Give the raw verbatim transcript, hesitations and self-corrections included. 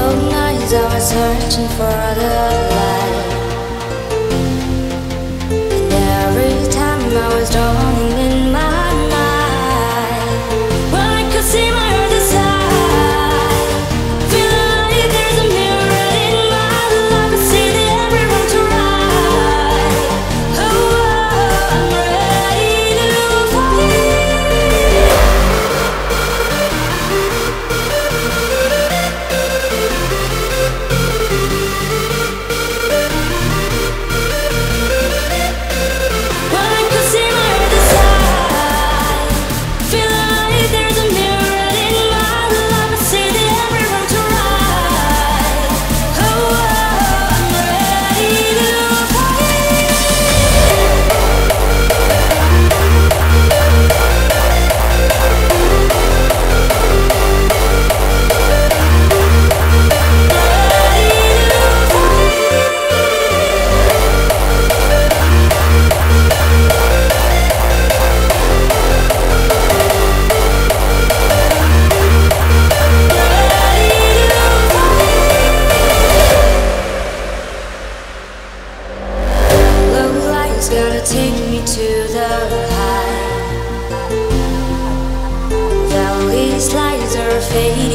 long nights I was searching for the light, and every time I was drowning in my mind. When I could see my other side, feeling like there's a mirror in my life. I see the every wrong to right. Oh, oh, I'm ready to fight. Gotta take me to the high. Valley's lights are fading.